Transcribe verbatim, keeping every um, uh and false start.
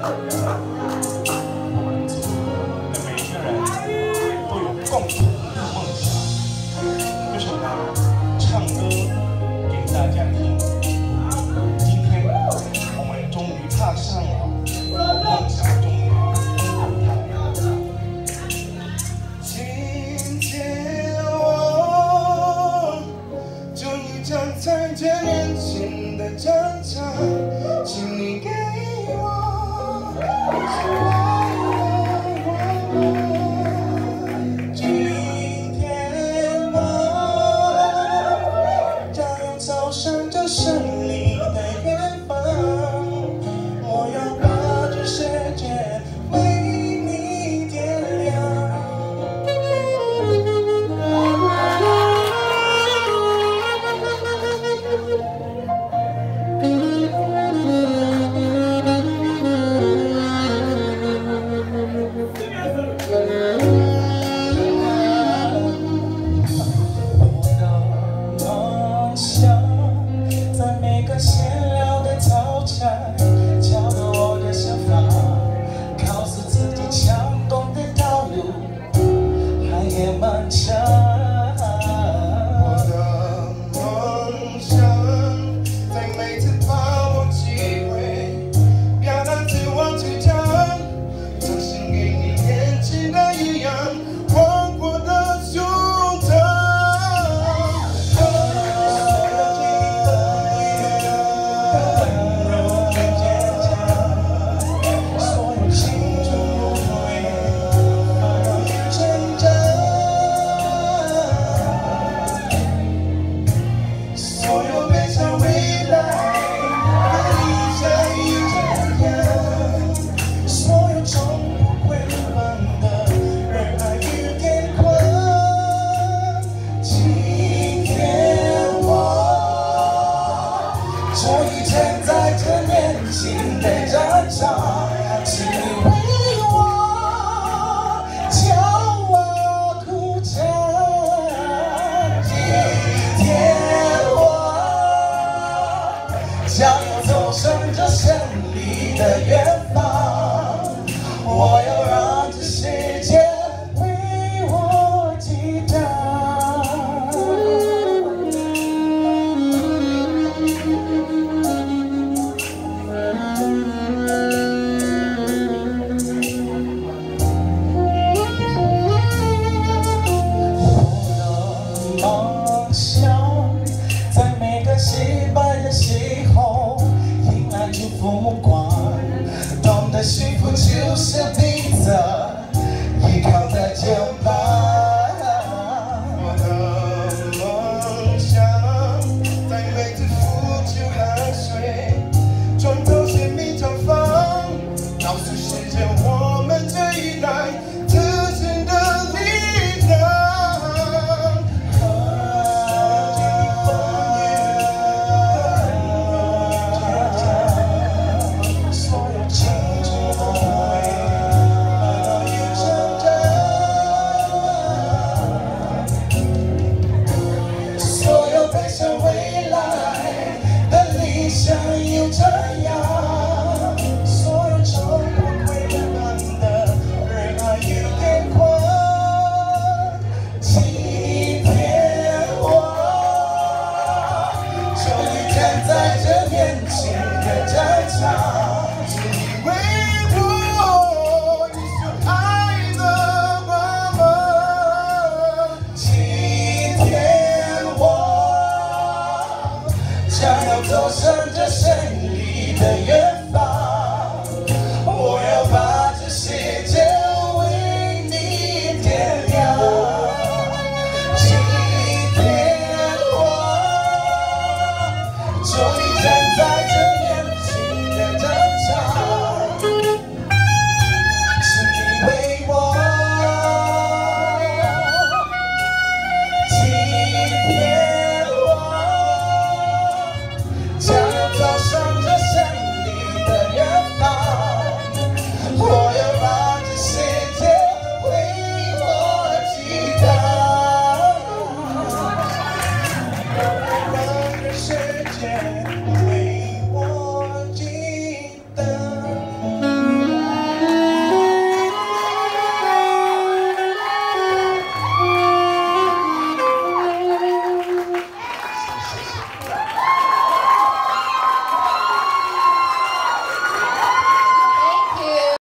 每一个人都有共同的梦想，就是拿唱歌给大家听。今天我们终于踏上了梦想终点舞台。今天我终于站在这年轻的战场，请你给我今天我将要走上这胜利的远方，我要把这世界为你点亮。闲聊的操场，找到我的想法，告诉自己强动的道路还也漫长。我的梦想，在每次把握机会，表达自我主张，呈现给你眼前的一样广阔的胸膛。终于站在这年轻的战场，请你为我叫我鼓掌。今天我将要走上这胜利的远方，我要让这世界为我击掌。洗白的邂逅，迎来祝福目光，懂得幸福就是彼此依靠的肩膀。